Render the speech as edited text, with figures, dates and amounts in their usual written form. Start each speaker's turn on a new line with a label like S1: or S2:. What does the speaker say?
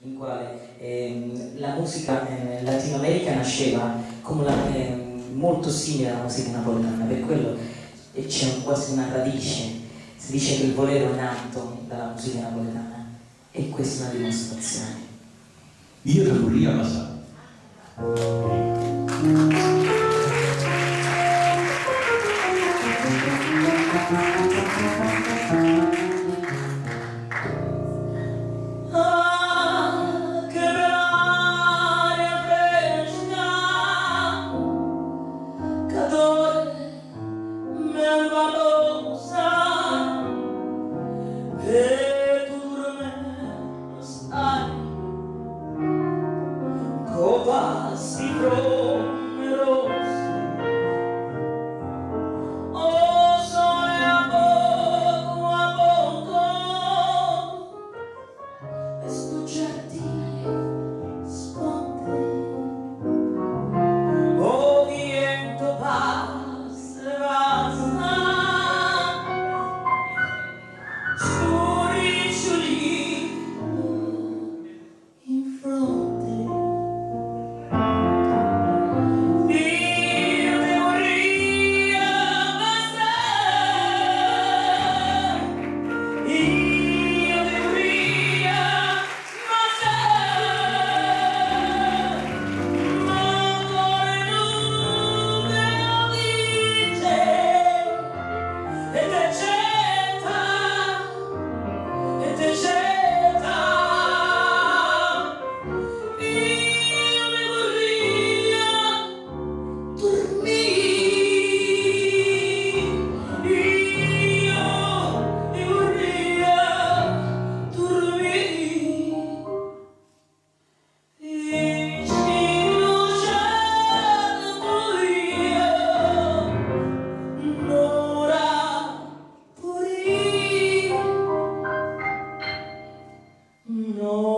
S1: in quale la musica latinoamericana nasceva come molto simile alla musica napoletana, per quello c'è quasi una radice. Si dice che il bolero è nato dalla musica napoletana e questa è una dimostrazione.
S2: Io da Curia lo so.
S3: No.